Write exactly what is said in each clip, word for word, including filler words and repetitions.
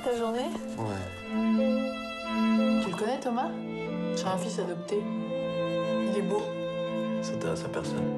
ta journée? Ouais. Tu le connais, Thomas? J'ai un fils adopté. Il est beau. Ça t'intéresse à personne.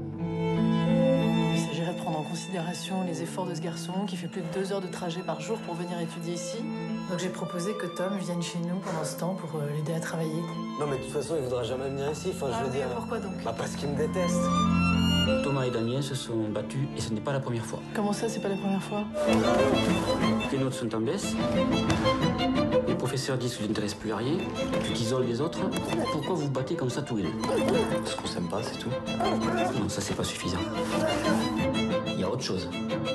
Il s'agirait de prendre en considération les efforts de ce garçon qui fait plus de deux heures de trajet par jour pour venir étudier ici. Donc j'ai proposé que Tom vienne chez nous pendant ce temps pour euh, l'aider à travailler. Non, mais de toute façon, il voudra jamais venir ici. Enfin, Ah je veux oui, dire. pourquoi donc? Bah, parce qu'il me déteste. Thomas et Damien se sont battus et ce n'est pas la première fois. Comment ça, c'est pas la première fois? Les notes sont en baisse. Les professeurs disent qu'ils n'intéressent plus à rien, puis qu'ils isolent les autres. Pourquoi vous vous battez comme ça tous les deux? Parce qu'on s'aime pas, c'est tout. Non, ça c'est pas suffisant. Il y a autre chose.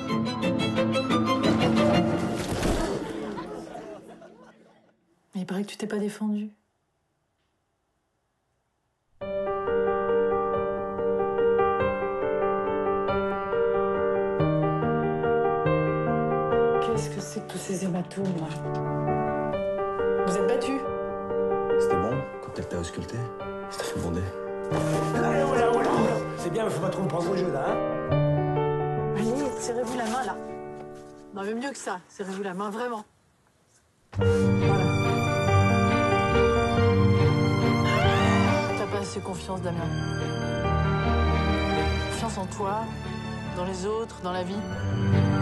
Mais il paraît que tu t'es pas défendu. Qu'est-ce que c'est que tous ces hématomes, là? Vous êtes battus? C'était bon quand elle t'a ausculté? Ça t'a fait bonder. Voilà, voilà, voilà. C'est bien, mais faut pas trop me prendre au jeu, là, hein. Allez, serrez-vous la main, là. Non, mais mieux que ça, serrez-vous la main, vraiment. Voilà. T'as pas assez confiance, Damien. Confiance en toi, dans les autres, dans la vie.